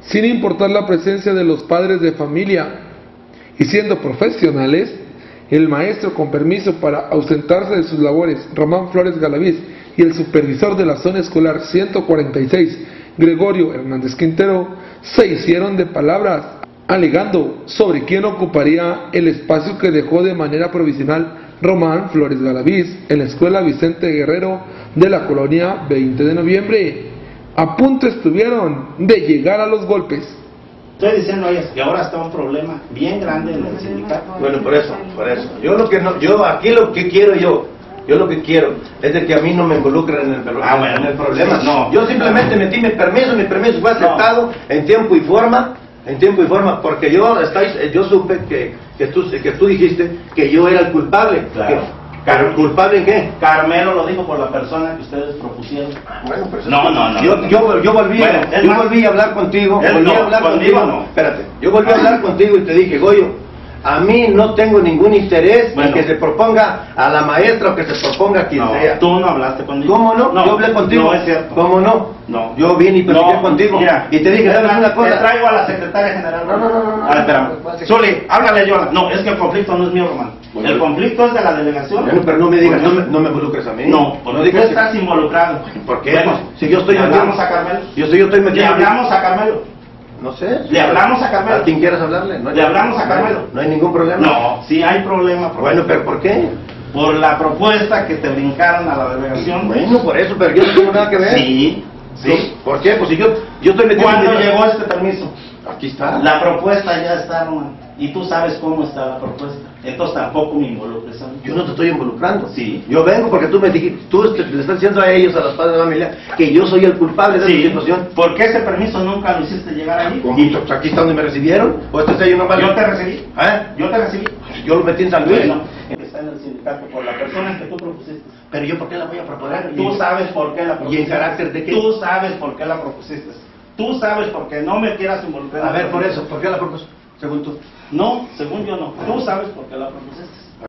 sin importar la presencia de los padres de familia y siendo profesionales, el maestro con permiso para ausentarse de sus labores, Román Flores Galaviz, y el supervisor de la zona escolar 146, Gregorio Hernández Quintero, se hicieron de palabras, alegando sobre quién ocuparía el espacio que dejó de manera provisional Román Flores Galaviz en la escuela Vicente Guerrero de la colonia 20 de noviembre. A punto estuvieron de llegar a los golpes. Estoy diciendo a ellas que ahora está un problema bien grande en el sindicato. Bueno, por eso. Yo lo que quiero es de que a mí no me involucren en el problema. No. Yo simplemente metí mi permiso fue aceptado en tiempo y forma, porque yo supe que tú dijiste que yo era el culpable. Claro. ¿El culpable en qué? Carmelo lo dijo por la persona que ustedes propusieron. Bueno, pues no. Yo volví a hablar contigo. Espérate. Yo volví a hablar contigo y te dije, Goyo, a mí no tengo ningún interés en que se proponga a la maestra o que se proponga a quien sea. Tú no hablaste conmigo. ¿Cómo no? Yo hablé contigo. No es cierto. ¿Cómo no? No. Yo vine y platiqué contigo. Mira, y te dije, ¿sabes una cosa? Te traigo a la secretaria general. No. A ver, espérame. Zuli, háblale yo. No, es que el conflicto no es mío, Román. Bueno, el conflicto es de la delegación. Bueno, pero no me digas, no me involucres a mí. No, porque tú estás involucrado. ¿Por qué? Bueno, si yo estoy metido. ¿Le hablamos a Carmelo? Yo estoy metido. ¿Le hablamos a Carmelo? No sé. ¿Le hablamos a Carmelo? ¿A quién quieras hablarle? ¿Le hablamos a Carmelo? No hay ningún problema. No, sí hay problema. Bueno, pero ¿por qué? Por la propuesta que te brincaron a la delegación. Bueno, por eso, pero yo no tengo nada que ver. Sí. ¿Por qué? Pues si yo estoy metido. ¿Cuándo llegó este permiso? Aquí está. La propuesta ya está, Román. Y tú sabes cómo está la propuesta. Entonces tampoco me involucres a mí. Yo no te estoy involucrando. Sí. Yo vengo porque tú me dijiste, le estás diciendo a ellos, a los padres de familia, que yo soy el culpable de esta situación. ¿Por qué ese permiso nunca lo hiciste llegar allí? Y pues aquí está donde me recibieron. ¿O este sello no vale? Yo te recibí. ¿Eh? Yo te recibí. Yo lo metí en San Luis. Bueno, está en el sindicato por la persona que tú propusiste. Pero yo, ¿por qué la voy a proponer? Tú sabes por qué la propusiste. ¿Y en carácter de qué? Tú sabes por qué la propusiste. Tú sabes por qué. No me quieras involucrar. A ver, por eso, ¿por qué la propusiste? Según tú. No, según yo no. Tú sabes por qué la propusiste.